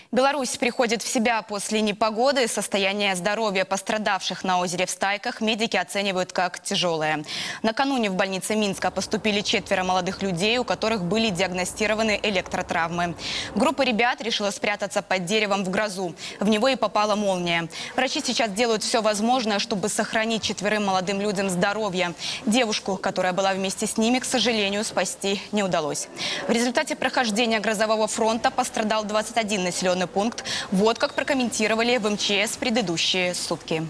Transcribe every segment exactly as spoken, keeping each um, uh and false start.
Беларусь приходит в себя после непогоды. Состояние здоровья пострадавших на озере в Стайках медики оценивают как тяжелое. Накануне в больнице Минска поступили четверо молодых людей, у которых были диагностированы электротравмы. Группа ребят решила спрятаться под деревом в грозу. В него и попала молния. Врачи сейчас делают все возможное, чтобы сохранить четверым молодым людям здоровье. Девушку, которая была вместе с ними, к сожалению, спасти не удалось. В результате прохождения грозового фронта пострадал двадцать один населенный пункт. Вот как прокомментировали в эм че эс предыдущие сутки.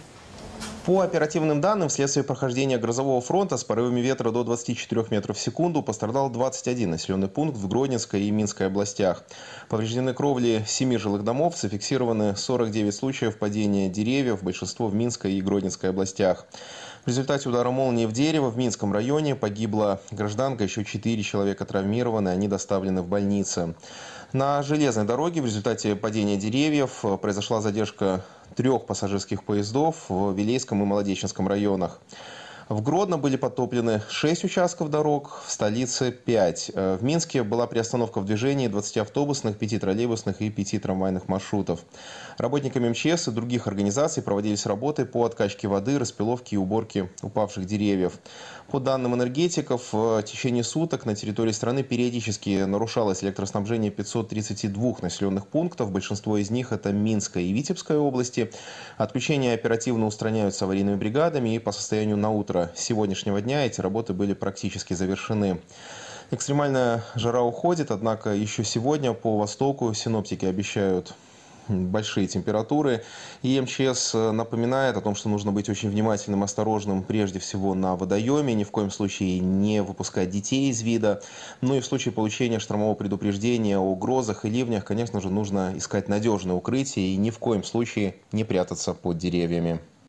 По оперативным данным, вследствие прохождения грозового фронта с порывами ветра до двадцати четырёх метров в секунду пострадал двадцать один населенный пункт в Гродненской и Минской областях. Повреждены кровли семи жилых домов, зафиксированы сорок девять случаев падения деревьев, большинство в Минской и Гродненской областях. В результате удара молнии в дерево в Минском районе погибла гражданка, еще четыре человека травмированы, они доставлены в больницы. На железной дороге в результате падения деревьев произошла задержка трех пассажирских поездов в Вилейском и Молодеченском районах. В Гродно были подтоплены шесть участков дорог, в столице пять. В Минске была приостановка в движении двадцати автобусных, пяти троллейбусных и пяти трамвайных маршрутов. Работниками эм че эс и других организаций проводились работы по откачке воды, распиловке и уборке упавших деревьев. По данным энергетиков, в течение суток на территории страны периодически нарушалось электроснабжение пятисот тридцати двух населенных пунктов. Большинство из них это Минская и Витебская области. Отключения оперативно устраняются аварийными бригадами, и по состоянию на утро сегодняшнего дня эти работы были практически завершены. Экстремальная жара уходит, однако еще сегодня по востоку синоптики обещают большие температуры. И эм че эс напоминает о том, что нужно быть очень внимательным, осторожным прежде всего на водоеме, ни в коем случае не выпускать детей из вида. Ну и в случае получения штормового предупреждения о грозах и ливнях, конечно же, нужно искать надежное укрытие и ни в коем случае не прятаться под деревьями.